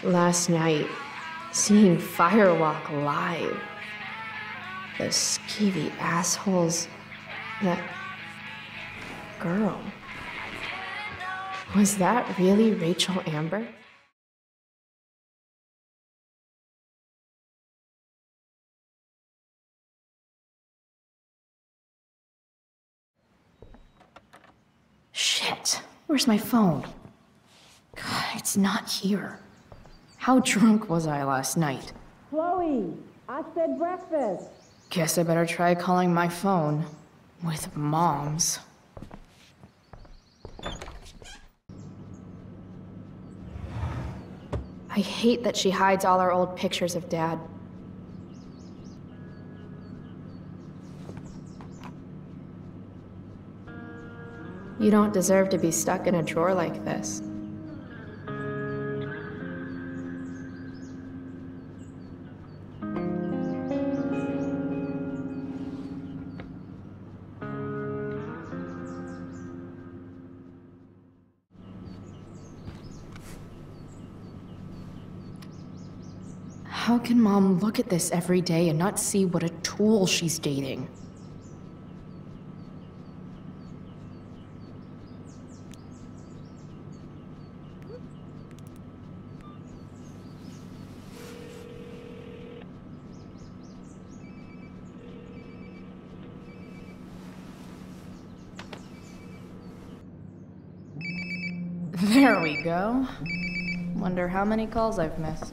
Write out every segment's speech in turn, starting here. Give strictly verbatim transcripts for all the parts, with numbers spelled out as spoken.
Last night, seeing Firewalk live. Those skeevy assholes. That girl. Was that really Rachel Amber? Shit, where's my phone? God, it's not here. How drunk was I last night? Chloe, I said breakfast. Guess I better try calling my phone. With Mom's. I hate that she hides all our old pictures of Dad. You don't deserve to be stuck in a drawer like this. How can Mom look at this every day and not see what a tool she's dating? There we go. Wonder how many calls I've missed.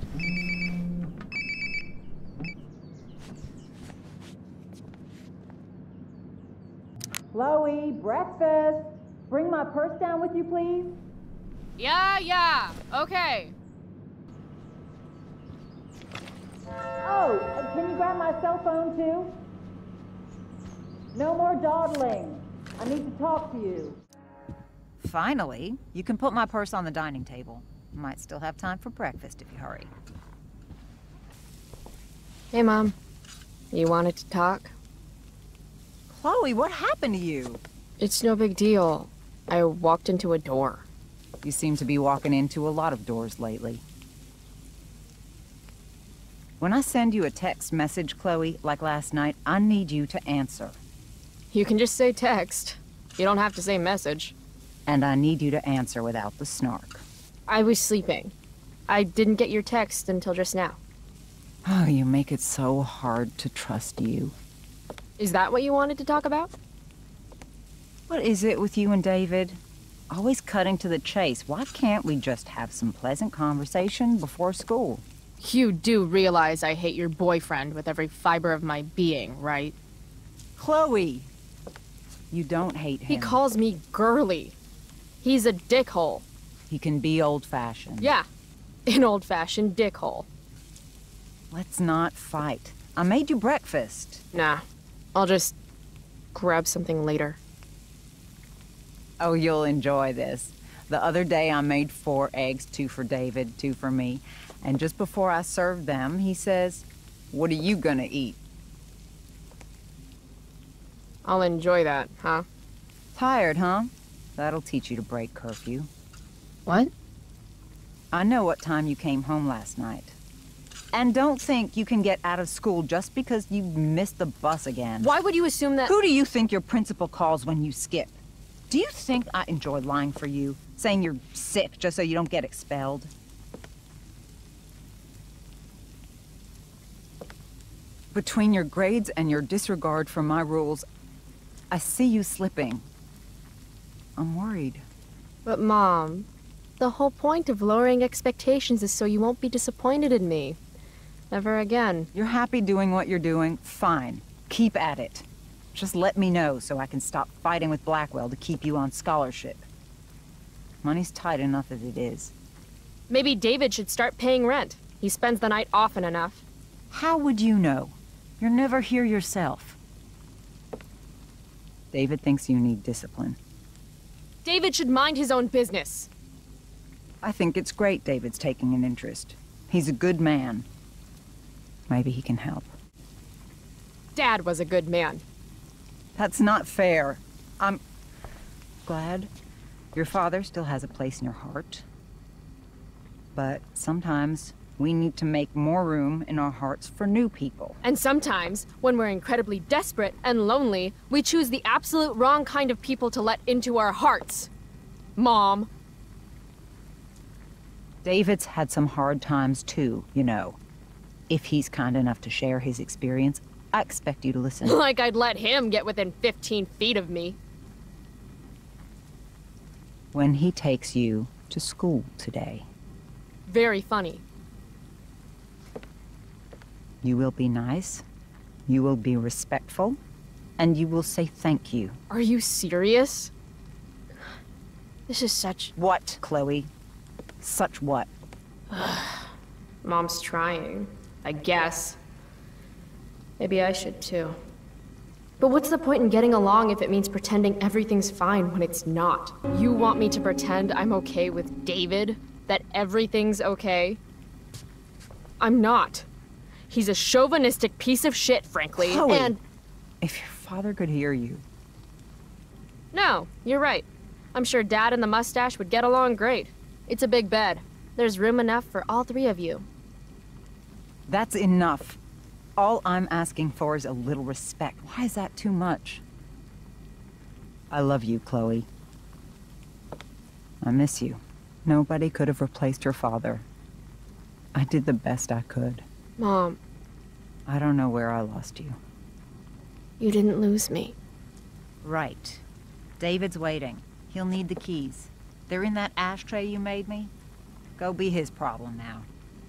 Chloe, breakfast. Bring my purse down with you, please. Yeah, yeah, okay. Oh, can you grab my cell phone too? No more dawdling. I need to talk to you. Finally, you can put my purse on the dining table. Might still have time for breakfast if you hurry. Hey, Mom. You wanted to talk? Chloe, what happened to you? It's no big deal. I walked into a door. You seem to be walking into a lot of doors lately. When I send you a text message, Chloe, like last night, I need you to answer. You can just say text. You don't have to say message. And I need you to answer without the snark. I was sleeping. I didn't get your text until just now. Oh, you make it so hard to trust you. Is that what you wanted to talk about? What is it with you and David? Always cutting to the chase. Why can't we just have some pleasant conversation before school? You do realize I hate your boyfriend with every fiber of my being, right? Chloe! You don't hate him. He calls me girly. He's a dickhole. He can be old-fashioned. Yeah, an old-fashioned dickhole. Let's not fight. I made you breakfast. Nah, I'll just grab something later. Oh, you'll enjoy this. The other day I made four eggs, two for David, two for me. And just before I served them, he says, "What are you gonna eat?" I'll enjoy that, huh? Tired, huh? That'll teach you to break curfew. What? I know what time you came home last night. And don't think you can get out of school just because you missed the bus again. Why would you assume that— Who do you think your principal calls when you skip? Do you think I enjoy lying for you? Saying you're sick just so you don't get expelled? Between your grades and your disregard for my rules, I see you slipping. I'm worried. But Mom, the whole point of lowering expectations is so you won't be disappointed in me. Never again. You're happy doing what you're doing? Fine. Keep at it. Just let me know so I can stop fighting with Blackwell to keep you on scholarship. Money's tight enough as it is. Maybe David should start paying rent. He spends the night often enough. How would you know? You're never here yourself. David thinks you need discipline. David should mind his own business. I think it's great David's taking an interest. He's a good man. Maybe he can help. Dad was a good man. That's not fair. I'm glad your father still has a place in your heart. But sometimes we need to make more room in our hearts for new people. And sometimes, when we're incredibly desperate and lonely, we choose the absolute wrong kind of people to let into our hearts. Mom. David's had some hard times too, you know. If he's kind enough to share his experience, I expect you to listen. Like I'd let him get within fifteen feet of me. When he takes you to school today, Very funny. you will be nice, you will be respectful, and you will say thank you. Are you serious? This is such... What, Chloe? Such what? Mom's trying, I guess. Maybe I should too. But what's the point in getting along if it means pretending everything's fine when it's not? You want me to pretend I'm okay with David? That everything's okay? I'm not. He's a chauvinistic piece of shit, frankly, Chloe, and... if your father could hear you. No, you're right. I'm sure Dad and the mustache would get along great. It's a big bed. There's room enough for all three of you. That's enough. All I'm asking for is a little respect. Why is that too much? I love you, Chloe. I miss you. Nobody could have replaced your father. I did the best I could. Mom, I don't know where I lost you. you didn't lose me. Right. David's waiting. He'll need the keys. They're in that ashtray you made me. Go be his problem now.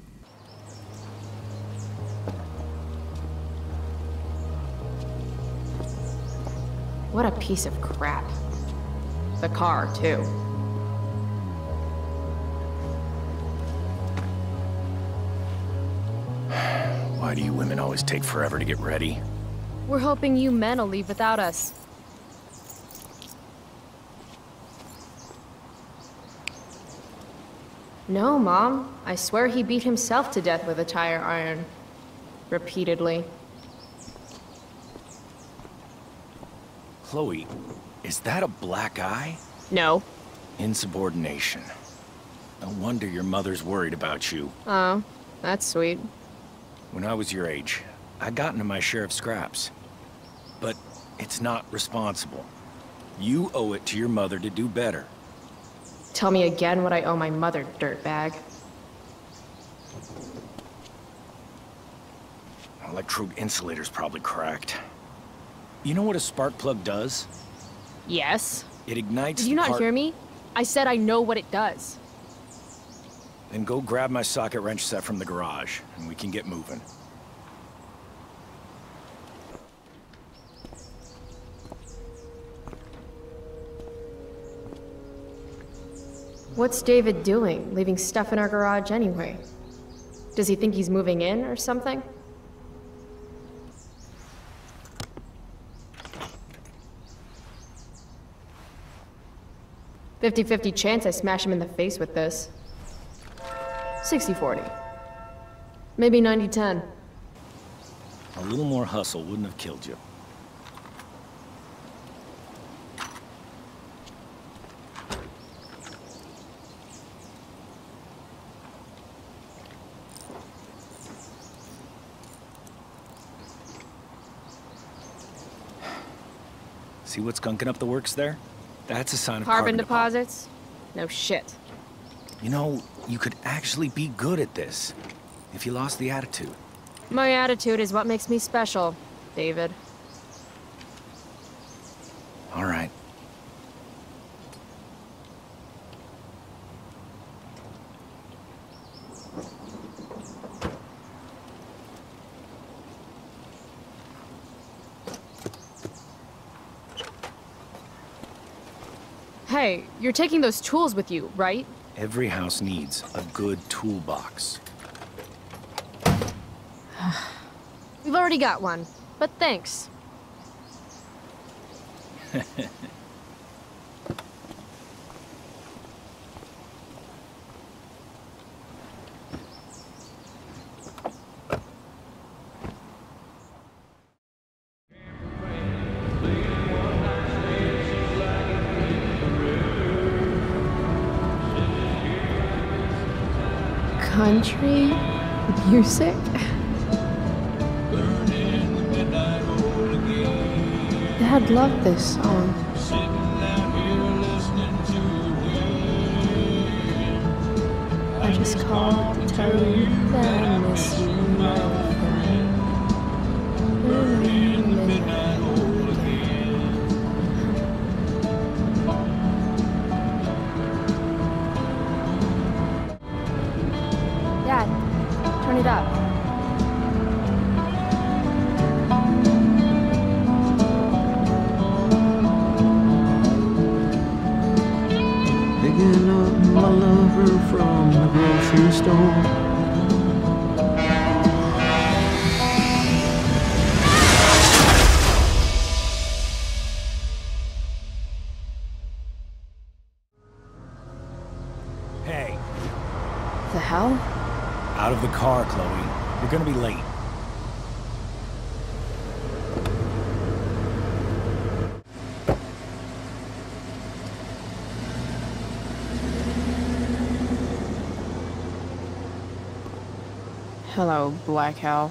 What a piece of crap. The car, too. Why do you women always take forever to get ready? We're hoping you men will leave without us. No, Mom. I swear he beat himself to death with a tire iron. Repeatedly. Chloe, is that a black eye? No. Insubordination. No wonder your mother's worried about you. Oh, that's sweet. When I was your age, I got into my share of scraps. But it's not responsible. You owe it to your mother to do better. Tell me again what I owe my mother, dirtbag. Electrode insulator's probably cracked. You know what a spark plug does? Yes? It ignites Did you the not part- hear me? I said I know what it does. Then go grab my socket wrench set from the garage, and we can get moving. What's David doing, leaving stuff in our garage anyway? Does he think he's moving in or something? fifty fifty chance I smash him in the face with this. sixty forty. Maybe ninety ten. A little more hustle wouldn't have killed you. See what's gunking up the works there? That's a sign of Carbon carbon deposit. deposits? No shit. You know, you could actually be good at this if you lost the attitude. My attitude is what makes me special, David. All right. Hey, you're taking those tools with you, right? Every house needs a good toolbox. We've already got one, but thanks. country music? Dad loved this song. I just called to tell you that I miss you, my friend. Dad, turn it up. Picking up my lover from the grocery store. Hey, The hell? out of the car, Chloe. You're gonna be late. Hello, Black Hell.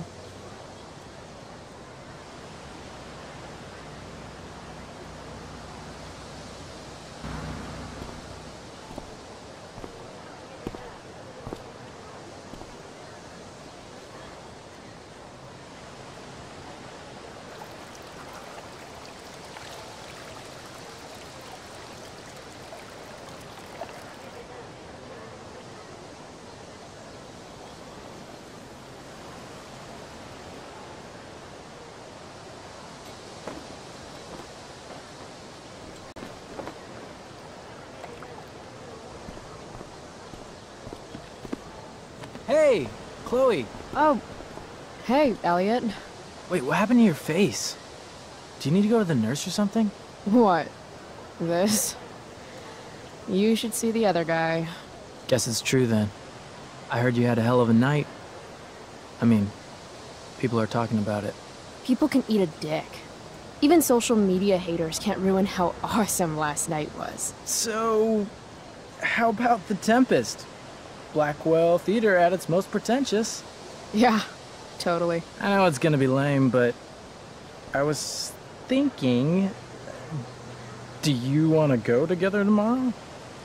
Hey, Chloe. Oh, hey, Elliot. Wait, what happened to your face? Do you need to go to the nurse or something? What? This? You should see the other guy. Guess it's true then. I heard you had a hell of a night. I mean, people are talking about it. People can eat a dick. Even social media haters can't ruin how awesome last night was. So, how about The Tempest? Blackwell Theater at its most pretentious. Yeah, totally. I know it's gonna be lame, but I was thinking, do you want to go together tomorrow?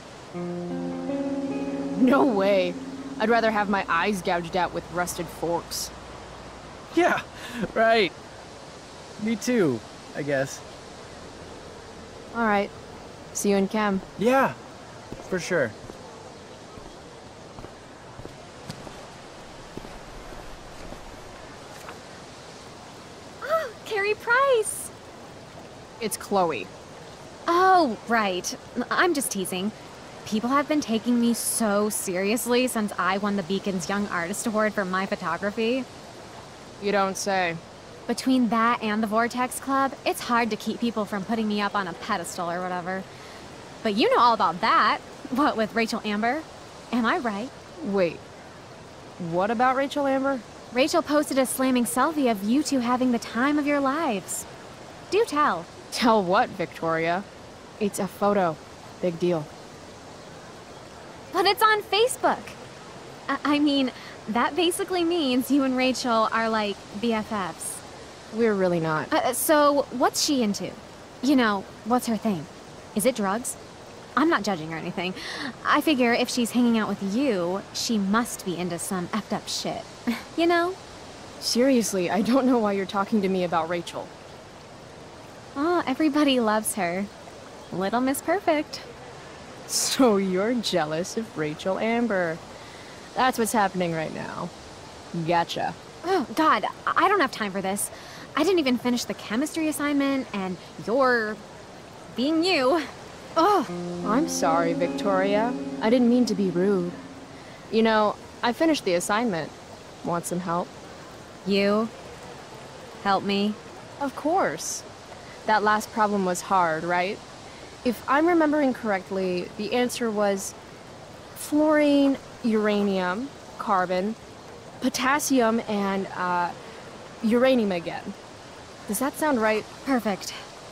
No way. I'd rather have my eyes gouged out with rusted forks. Yeah, right. Me too, I guess. All right. See you in chem. Yeah, for sure. Oh, Carrie Price! It's Chloe. Oh, right. I'm just teasing. People have been taking me so seriously since I won the Beacon's Young Artist Award for my photography. You don't say. Between that and the Vortex Club, it's hard to keep people from putting me up on a pedestal or whatever. But you know all about that. What, with Rachel Amber? Am I right? Wait. What about Rachel Amber? Rachel posted a slamming selfie of you two having the time of your lives. Do tell. Tell what, Victoria? It's a photo. Big deal. But it's on Facebook. I, I mean, that basically means you and Rachel are like B F Fs. We're really not. Uh, so, what's she into? You know, what's her thing? Is it drugs? I'm not judging or anything. I figure if she's hanging out with you, she must be into some effed up shit. You know? Seriously, I don't know why you're talking to me about Rachel. Oh, everybody loves her. Little Miss Perfect. So you're jealous of Rachel Amber. That's what's happening right now. Gotcha. Oh, God, I don't have time for this. I didn't even finish the chemistry assignment, and you're being you. Oh, I'm sorry, Victoria. I didn't mean to be rude. You know, I finished the assignment. Want some help? You? Help me? Of course. That last problem was hard, right? If I'm remembering correctly, the answer was fluorine, uranium, carbon, potassium, and, uh, uranium again. Does that sound right? Perfect.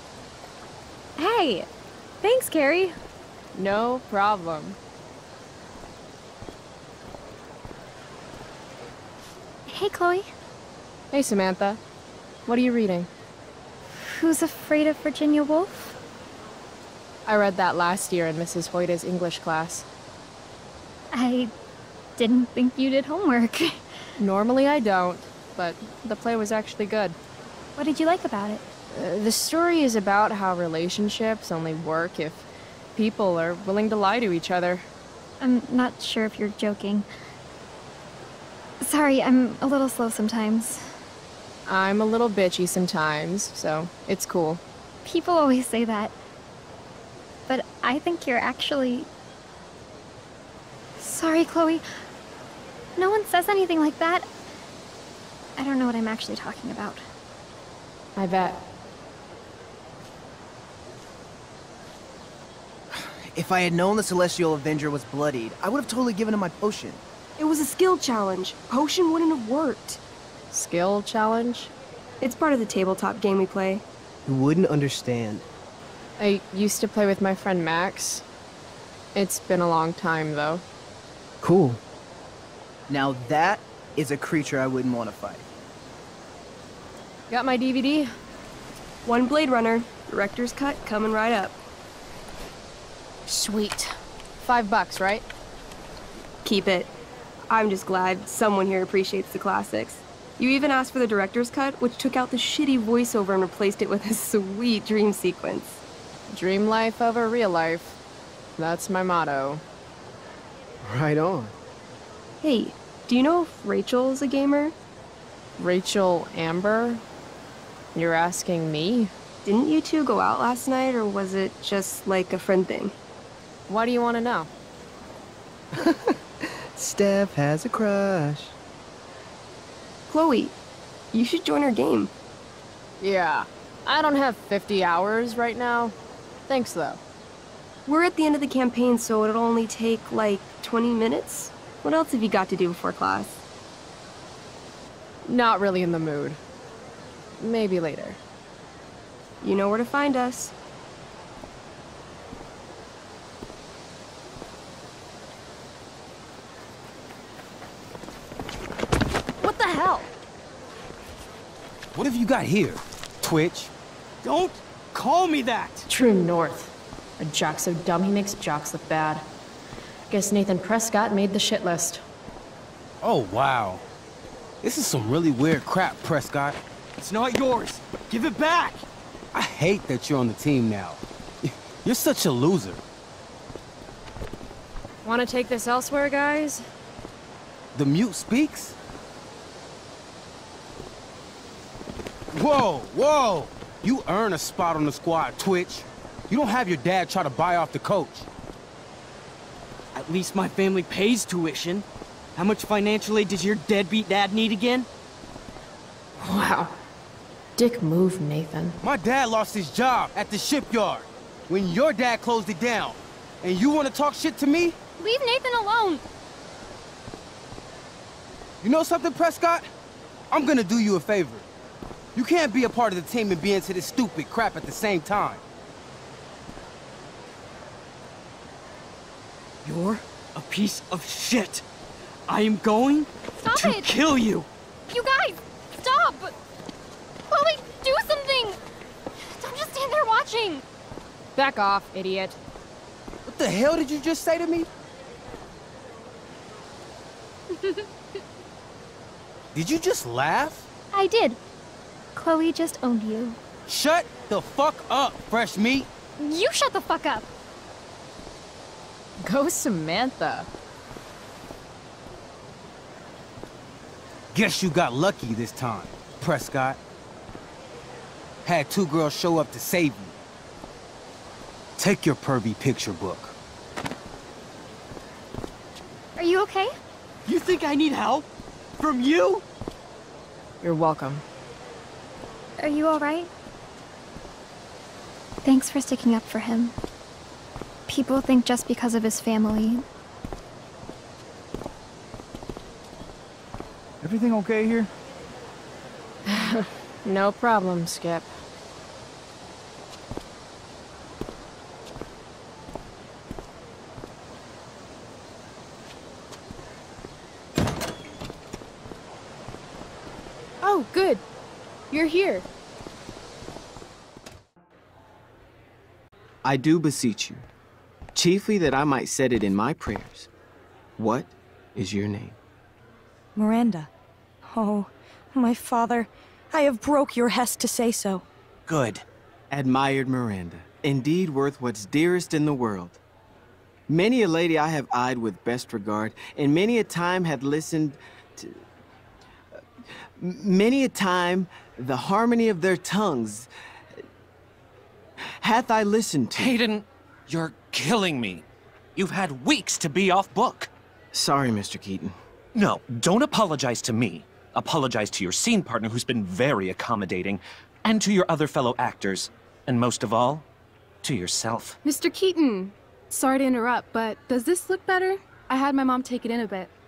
Hey, thanks, Carrie. No problem. Hey, Chloe. Hey, Samantha. What are you reading? Who's Afraid of Virginia Woolf? I read that last year in Missus Hoyta's English class. I didn't think you did homework. Normally I don't, but the play was actually good. What did you like about it? Uh, the story is about how relationships only work if people are willing to lie to each other. I'm not sure if you're joking. Sorry, I'm a little slow sometimes. I'm a little bitchy sometimes, so it's cool. People always say that. But I think you're actually... Sorry, Chloe. No one says anything like that. I don't know what I'm actually talking about. I bet. If I had known the Celestial Avenger was bloodied, I would have totally given him my potion. It was a skill challenge. Potion wouldn't have worked. Skill challenge? It's part of the tabletop game we play. You wouldn't understand. I used to play with my friend Max. It's been a long time, though. Cool. Now that is a creature I wouldn't want to fight. Got my D V D? One Blade Runner, director's cut, coming right up. Sweet. Five bucks, right? Keep it. I'm just glad someone here appreciates the classics. You even asked for the director's cut, which took out the shitty voiceover and replaced it with a sweet dream sequence. Dream life over real life. That's my motto. Right on. Hey, do you know if Rachel's a gamer? Rachel Amber? You're asking me? Didn't you two go out last night, or was it just like a friend thing? Why do you want to know? Steph has a crush. Chloe, you should join our game. Yeah. I don't have fifty hours right now. Thanks, though. We're at the end of the campaign, so it'll only take, like, twenty minutes? What else have you got to do before class? Not really in the mood. Maybe later. You know where to find us. What the hell? What have you got here? Twitch? Don't call me that! True North. A jock so dumb he makes jocks look bad. Guess Nathan Prescott made the shit list. Oh, wow. This is some really weird crap, Prescott. It's not yours. Give it back! I hate that you're on the team now. You're such a loser. Want to take this elsewhere, guys? The mute speaks? Whoa, whoa! You earn a spot on the squad, Twitch. You don't have your dad try to buy off the coach. At least my family pays tuition. How much financial aid does your deadbeat dad need again? Wow. Dick move, Nathan. My dad lost his job at the shipyard when your dad closed it down. And you want to talk shit to me? Leave Nathan alone! You know something, Prescott? I'm gonna do you a favor. You can't be a part of the team and be into this stupid crap at the same time. You're a piece of shit. I am going Stop to it. kill you. You guys, stop! Chloe, do something! Don't just stand there watching! Back off, idiot. What the hell did you just say to me? Did you just laugh? I did. Chloe just owned you. Shut the fuck up, fresh meat. You shut the fuck up! Go Samantha. Guess you got lucky this time, Prescott. Had two girls show up to save you. Take your pervy picture book. Are you okay? You think I need help? From you? You're welcome. Are you alright? Thanks for sticking up for him. People think just because of his family. Everything okay here? No problem, Skip. Oh, good. You're here. I do beseech you, chiefly that I might set it in my prayers. What is your name? Miranda. Oh, my father, I have broke your hest to say so. Good. Admired Miranda, indeed worth what's dearest in the world. Many a lady I have eyed with best regard, and many a time had listened to... Uh, many a time the harmony of their tongues hath I listened to. Hayden, you're killing me. You've had weeks to be off book. Sorry, Mister Keaton. No, don't apologize to me. Apologize to your scene partner, who's been very accommodating, and to your other fellow actors, and most of all, to yourself. Mister Keaton, sorry to interrupt, but does this look better? I had my mom take it in a bit.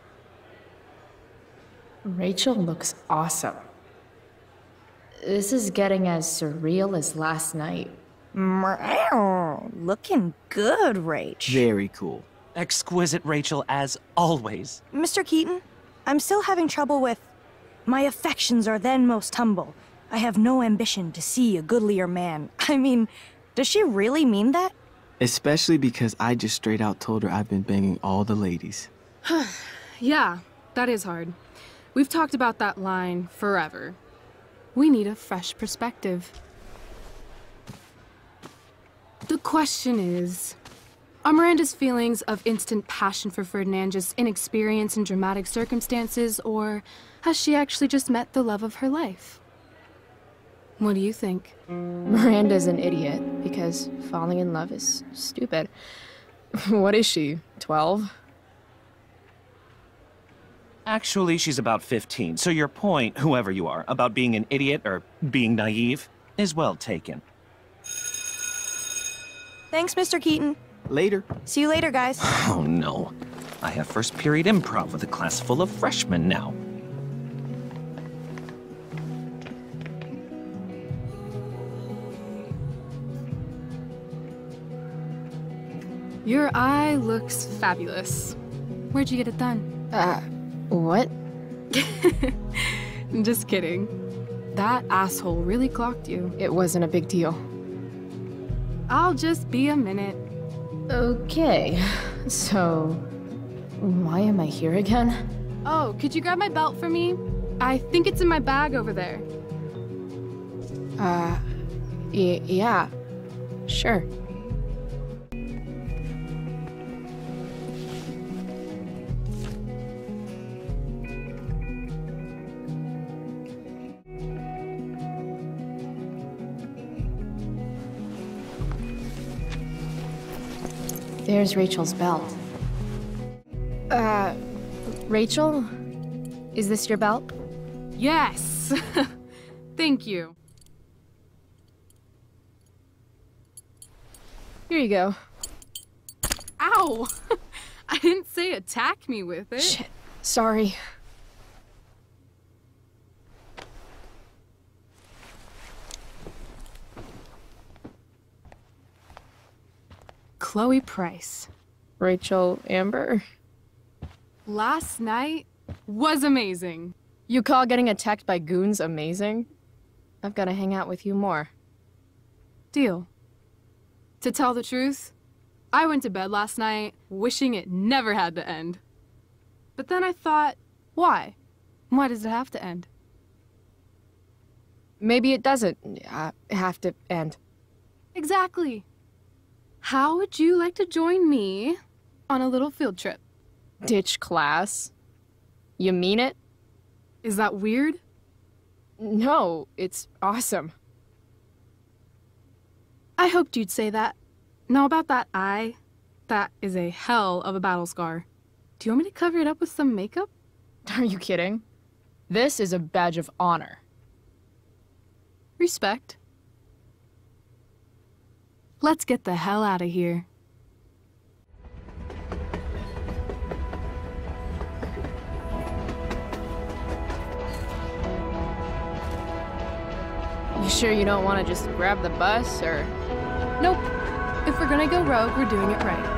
Rachel looks awesome. This is getting as surreal as last night. Meow, looking good, Rach. Very cool. Exquisite, Rachel, as always. Mister Keaton, I'm still having trouble with... My affections are then most humble. I have no ambition to see a goodlier man. I mean, does she really mean that? Especially because I just straight out told her I've been banging all the ladies. Yeah, that is hard. We've talked about that line forever. We need a fresh perspective. The question is, are Miranda's feelings of instant passion for Ferdinand just inexperience in dramatic circumstances, or has she actually just met the love of her life? What do you think? Miranda's an idiot, because falling in love is stupid. What is she, twelve? Actually, she's about fifteen, so your point, whoever you are, about being an idiot or being naive, is well taken. Thanks, Mister Keaton. Later. See you later, guys. Oh no. I have first period improv with a class full of freshmen now. Your eye looks fabulous. Where'd you get it done? Uh, what? Just kidding. That asshole really clocked you. It wasn't a big deal. I'll just be a minute. Okay, so why am I here again? Oh, could you grab my belt for me? I think it's in my bag over there. Uh, y yeah, sure. There's Rachel's belt. Uh, Rachel? Is this your belt? Yes! Thank you. Here you go. Ow! I didn't say attack me with it. Shit. Sorry. Chloe Price. Rachel Amber. Last night was amazing. You call getting attacked by goons amazing? I've got to hang out with you more. Deal. To tell the truth, I went to bed last night wishing it never had to end. But then I thought, why? Why does it have to end? Maybe it doesn't uh, have to end. Exactly. How would you like to join me on a little field trip? Ditch class? You mean it? Is that weird? No, it's awesome. I hoped you'd say that. Now about that eye, that is a hell of a battle scar. Do you want me to cover it up with some makeup? Are you kidding? This is a badge of honor. Respect. Let's get the hell out of here. You sure you don't want to just grab the bus, or...? Nope. If we're gonna go rogue, we're doing it right.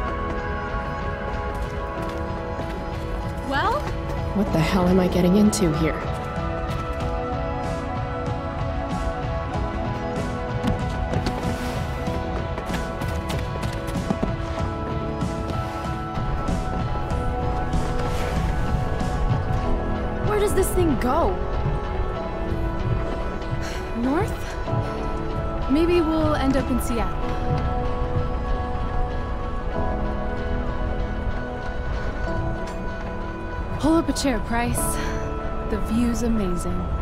Well? What the hell am I getting into here? this thing go? North? Maybe we'll end up in Seattle. Pull up a chair, Price. The view's amazing.